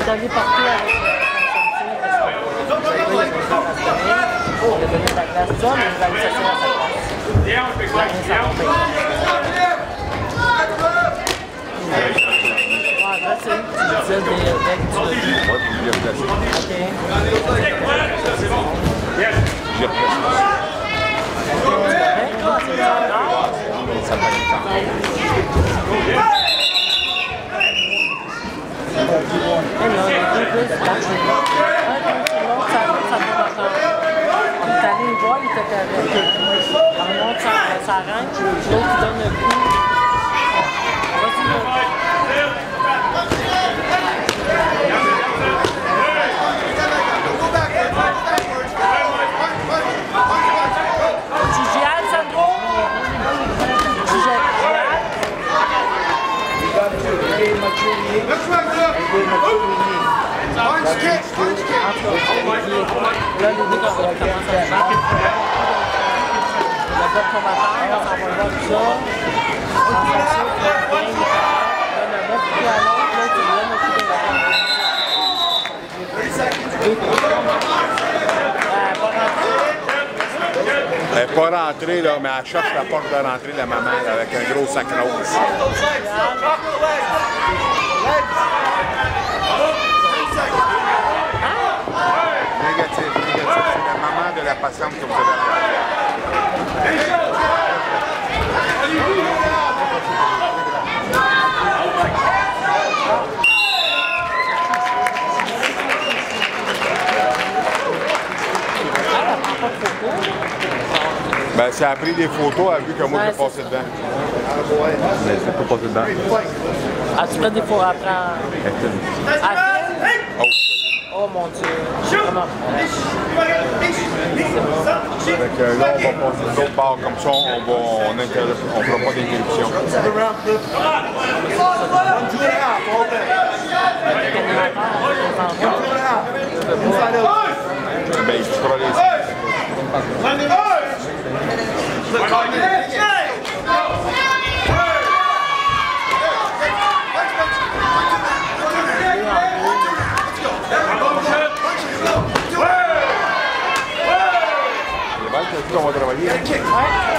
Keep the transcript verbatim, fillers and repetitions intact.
est allé partout avec le il a donné la glace ça, mais il va aller s'asseoir à sa place. Ouais, là, c'est tu disais des decks du revue. Ouais, puis je l'ai replacé. OK. J'ai replacé. Ça va être temps. Et là, les deux bus, là, c'est bon. L'autre, ça monte, ça monte encore. On est allé le voir, il était correct. On monte sa, sa range, l'autre, il donne le coup. Vas-y, l'autre. Gigial, Sandro? Gigial. Là, les deux commencent à se battre. Le gars combattant, on s'en va voir tout ça. On s'assure que le bien, il donne un bon coup à l'autre, l'autre, il donne un coup de la main. Elle n'est pas rentrée, là, mais elle cherche la porte de rentrée de la maman là, avec un gros sac rose. Négatif, négatif. C'est la maman de la patiente que vous avez rencontrée. Ben, si elle a pris des photos, elle a vu que moi Ouais, j'ai passé dedans. Mais c'est pas passé dedans. Ah, tu prends des photos après. Après? Oh. Oh mon Dieu. Comment? Fait que là, on va passer de l'autre bord comme ça, on va, on interrompt, on fera pas d'interruption. Ben, il fera les... Les balles, on va travailler.